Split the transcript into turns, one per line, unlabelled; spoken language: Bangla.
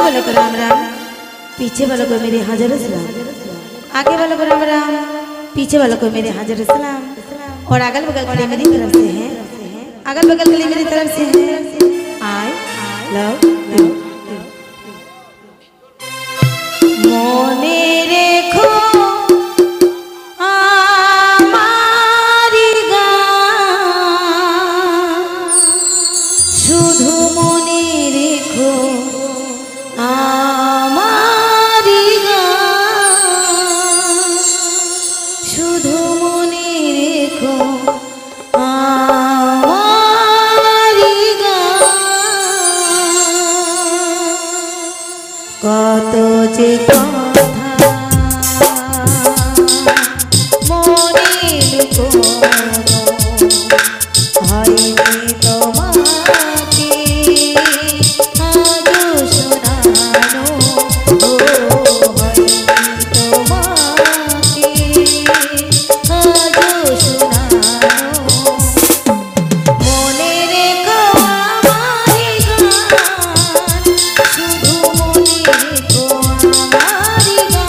वालों को राम राम, पीछे वालों को मेरे हजारों सलाम। आगे वालों को राम राम, पीछे वालों को मेरे हजारों सलाम। और अगल बगल वाले मेरी तरफ से हैं, अगल बगल वाले मेरी तरफ से हैं। I love you. मोने रेखो কত যে কথা মনে লুকোনো হয়নি তোমাকে আজও শোনানো, ও হয়নি তোমাকে আজও শোনানো। মনে রেখো আমারই গান, শুধু মনে রেখো আমারই গান।